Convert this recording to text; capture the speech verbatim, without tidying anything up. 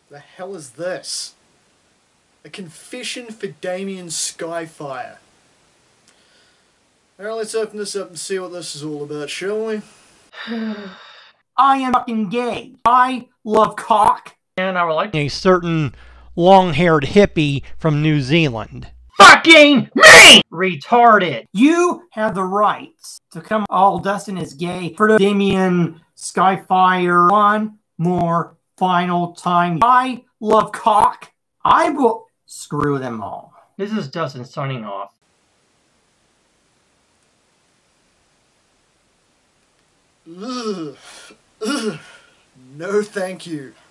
The hell is this? A confession for Damian Skyfire. Alright, let's open this up and see what this is all about, shall we? I am fucking gay. I love cock. And I would like a certain long-haired hippie from New Zealand. fucking me! Retarded. You have the rights to come all Dustin is gay for the Damian Skyfire one more final time. I love cock. I will screw them all. This is Dustin signing off. Ugh. Ugh. No thank you.